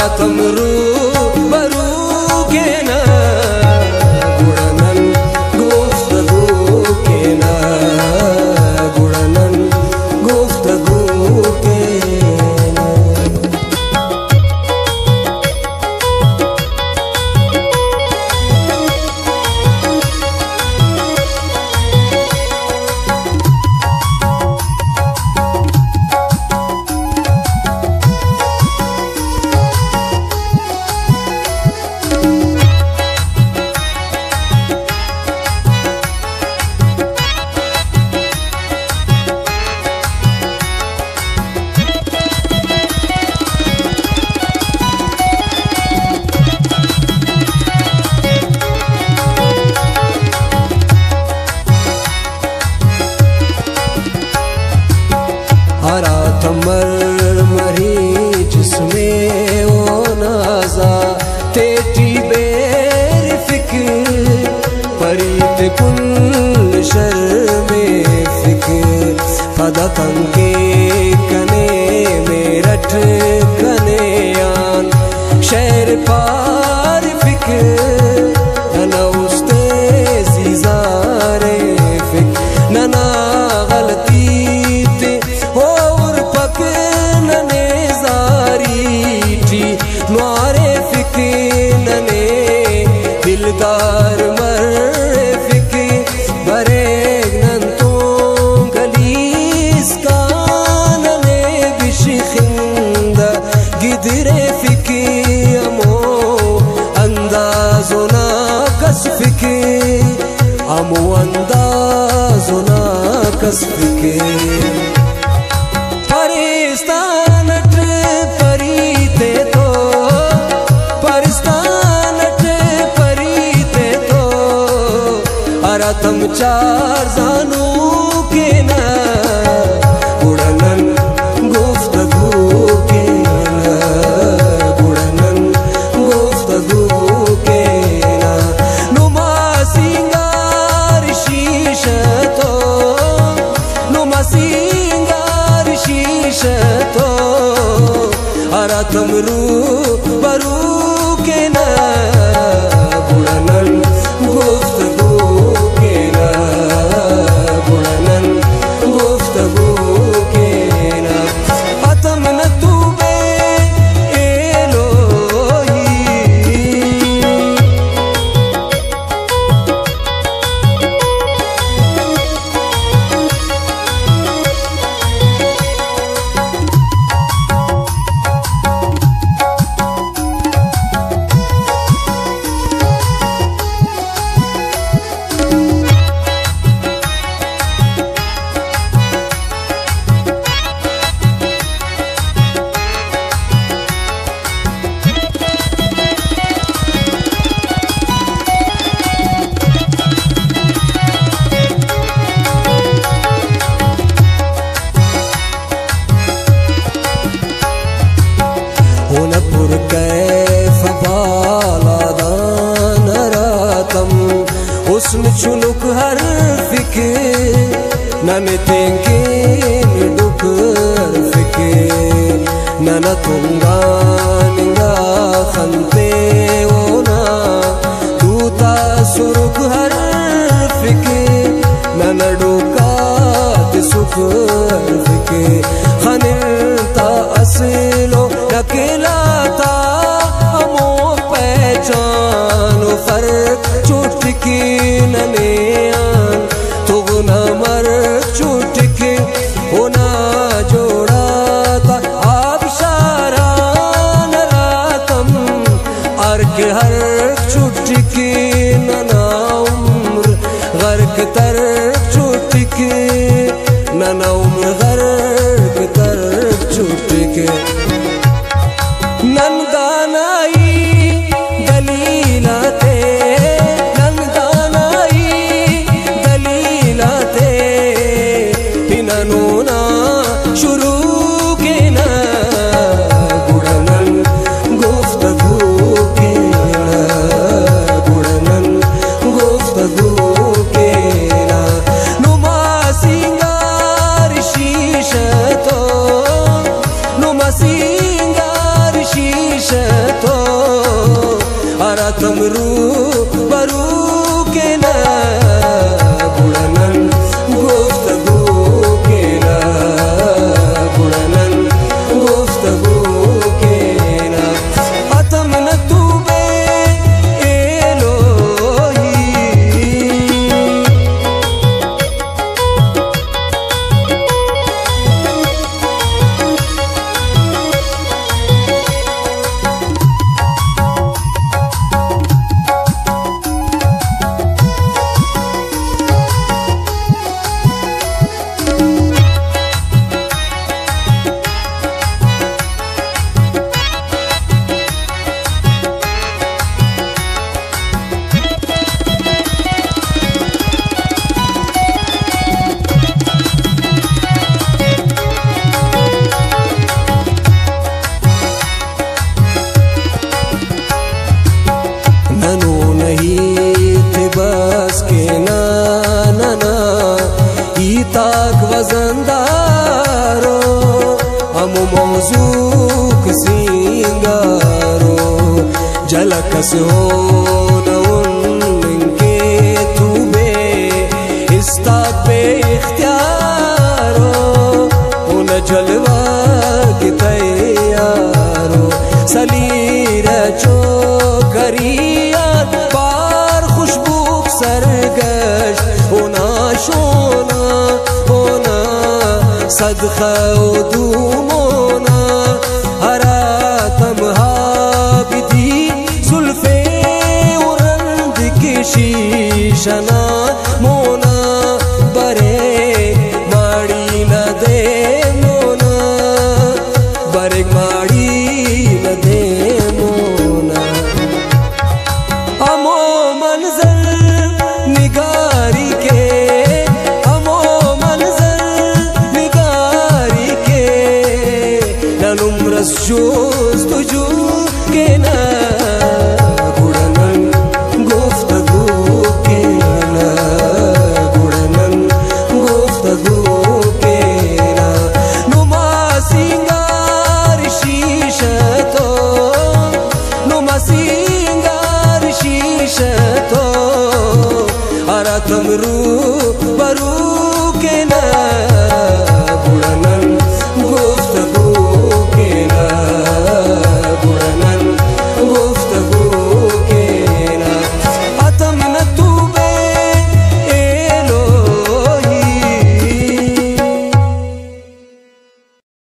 अरतम रूबरू के ना गुड़नन गुफ्तगू के ना गुड़नन गुफ्तगू के ना। हरा थमर मरी जिसमें वो नाजा तेटी बेर फिक्र परीत कुल शर्मे फिक्र फदा तंगे कने मेरठ कने आन शहर पार फिक्र नना उस्ते जीजारे फिक्र नना गलती मारे फिक्र नने दिलदार मरे फिक्र बरे नंतों गलीस का नने बिशिखिंदा गिदरे फिक्र अमो अंदाज़ो ना कस फिक्र अमो अंदाज़ो ना कस फिक्र परिस्तानट परीते तो अरतम चार जानू के ना गुड़नन गुफ्तगू के ना गुड़नन गुफ्तगू के ना नुमा सिंगार शीशतो नुमा सिंगार शीशतो अरतम रूबरू के ना गुड़नन गुफ्तगू उसमें चुनुक हर फिक्र नन तेंगे डुक हर फिक्र नन तुंगा निंगा खंते ओना दूता सुरुक हर फिक्र नन डुका सुख हर फिक्र खनिलता असलो नकेलाता अमो पहचानो फर्क चुटकी नने आन तुगना मर चुटकी होना जोड़ा था आप शारा नरातम अर्क हर चुटकी नना उम्र गर्क तर चुटकी नना उम्र गर्क तर चुटकी नंदानाई दलीलाते पिननोना शुरू के ना गुड़नन गुफ्तगू के ना गुड़नन गुफ्तगू के ना नुमा सिंगार शीशतो नुमा اتم برو کے نا گڑنن گفتگو کے نا گڑنن گفتگو کے نا اتم نتوبے الوہی वजनदारो हम मौजूक सिंगारो झलकस हो न उनके तूबे इस्ता पे इख्तियारो उन जलवा के तैयारो सलीर चोकरिया बार खुशबू सरगश होना शोना صدقه و دوم